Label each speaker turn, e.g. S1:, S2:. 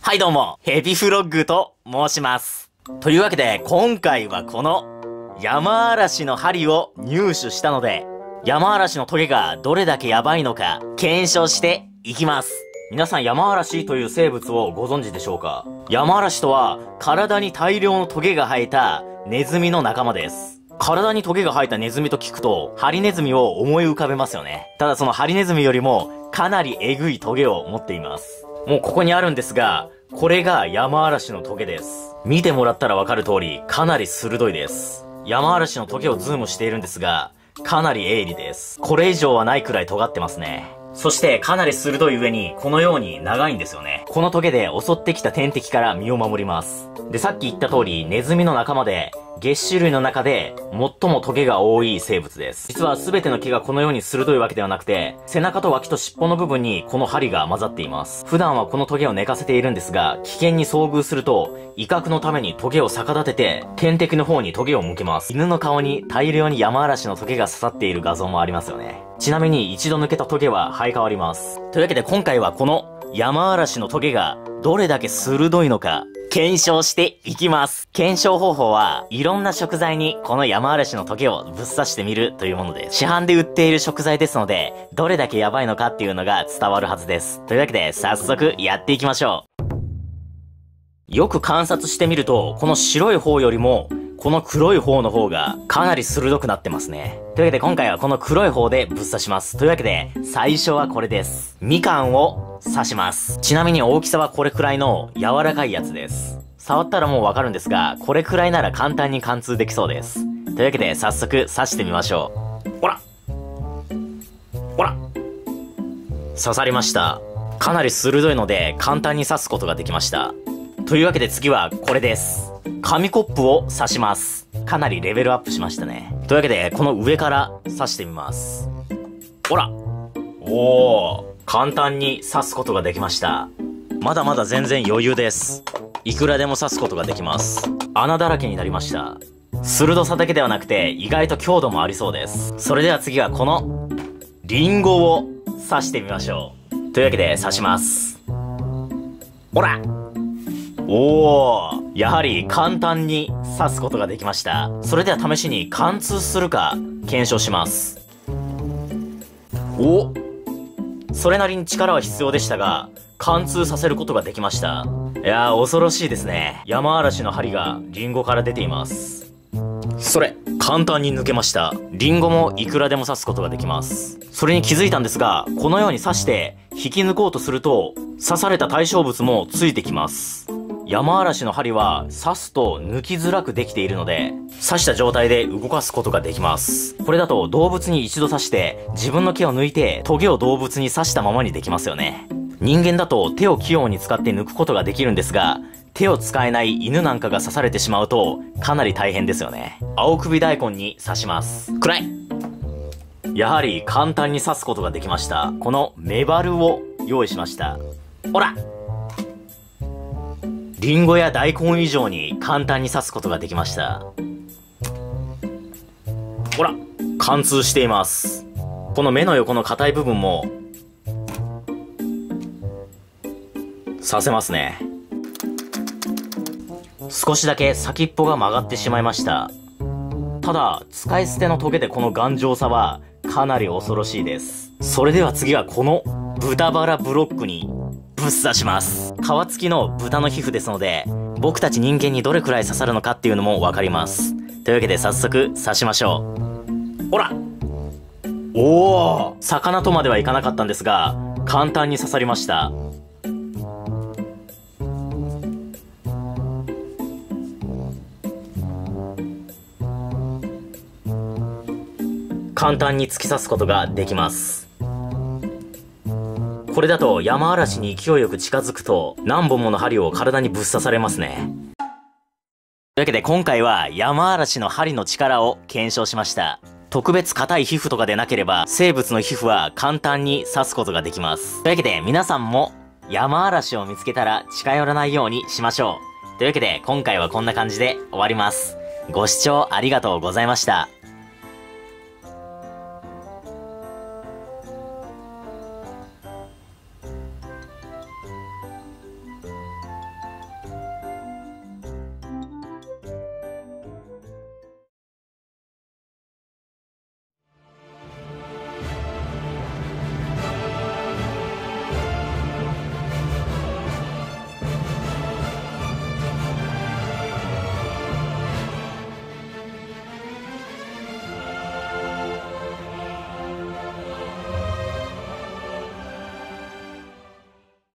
S1: はいどうも、ヘビフロッグと申します。というわけで、今回はこのヤマアラシの針を入手したので、ヤマアラシのトゲがどれだけヤバいのか検証していきます。皆さんヤマアラシという生物をご存知でしょうか？ヤマアラシとは体に大量のトゲが生えたネズミの仲間です。体にトゲが生えたネズミと聞くと、ハリネズミを思い浮かべますよね。ただそのハリネズミよりもかなりエグいトゲを持っています。もうここにあるんですが、これがヤマアラシのトゲです。見てもらったらわかる通り、かなり鋭いです。ヤマアラシのトゲをズームしているんですが、かなり鋭利です。これ以上はないくらい尖ってますね。そしてかなり鋭い上にこのように長いんですよね。このトゲで襲ってきた天敵から身を守ります。で、さっき言った通りネズミの仲間で齧歯類の中で最もトゲが多い生物です。実は全ての毛がこのように鋭いわけではなくて、背中と脇と尻尾の部分にこの針が混ざっています。普段はこのトゲを寝かせているんですが、危険に遭遇すると威嚇のためにトゲを逆立てて天敵の方にトゲを向けます。犬の顔に大量にヤマアラシのトゲが刺さっている画像もありますよね。ちなみに一度抜けたトゲは生え変わります。というわけで今回はこのヤマアラシのトゲがどれだけ鋭いのか検証していきます。検証方法はいろんな食材にこのヤマアラシのトゲをぶっ刺してみるというものです。市販で売っている食材ですので、どれだけヤバいのかっていうのが伝わるはずです。というわけで早速やっていきましょう。よく観察してみると、この白い方よりもこの黒い方の方がかなり鋭くなってますね。というわけで今回はこの黒い方でぶっ刺します。というわけで最初はこれです。みかんを刺します。ちなみに大きさはこれくらいの柔らかいやつです。触ったらもうわかるんですが、これくらいなら簡単に貫通できそうです。というわけで早速刺してみましょう。ほらほら刺さりました。かなり鋭いので簡単に刺すことができました。というわけで次はこれです。紙コップを刺します。かなりレベルアップしましたね。というわけでこの上から刺してみます。ほらおー、簡単に刺すことができました。まだまだ全然余裕です。いくらでも刺すことができます。穴だらけになりました。鋭さだけではなくて意外と強度もありそうです。それでは次はこのリンゴを刺してみましょう。というわけで刺します。ほらおー、やはり簡単に刺すことができました。それでは試しに貫通するか検証します。お、それなりに力は必要でしたが、貫通させることができました。いやー、恐ろしいですね。ヤマアラシの針がリンゴから出ています。それ、簡単に抜けました。リンゴもいくらでも刺すことができます。それに気づいたんですが、このように刺して引き抜こうとすると、刺された対象物もついてきます。ヤマアラシの針は刺すと抜きづらくできているので、刺した状態で動かすことができます。これだと動物に一度刺して自分の毛を抜いてトゲを動物に刺したままにできますよね。人間だと手を器用に使って抜くことができるんですが、手を使えない犬なんかが刺されてしまうとかなり大変ですよね。青首大根に刺します。くらい。やはり簡単に刺すことができました。このメバルを用意しました。ほらリンゴや大根以上に簡単に刺すことができました。ほら貫通しています。この目の横の硬い部分も刺せますね。少しだけ先っぽが曲がってしまいました。ただ使い捨てのトゲでこの頑丈さはかなり恐ろしいです。それでは次はこの豚バラブロックにぶっ刺します。皮付きの豚の皮膚ですので、僕たち人間にどれくらい刺さるのかっていうのもわかります。というわけで早速刺しましょう。ほらおー、魚とまではいかなかったんですが、簡単に刺さりました。簡単に突き刺すことができます。これだとヤマアラシに勢いよく近づくと何本もの針を体にぶっ刺されますね。というわけで今回はヤマアラシの針の力を検証しました。特別硬い皮膚とかでなければ生物の皮膚は簡単に刺すことができます。というわけで皆さんもヤマアラシを見つけたら近寄らないようにしましょう。というわけで今回はこんな感じで終わります。ご視聴ありがとうございました。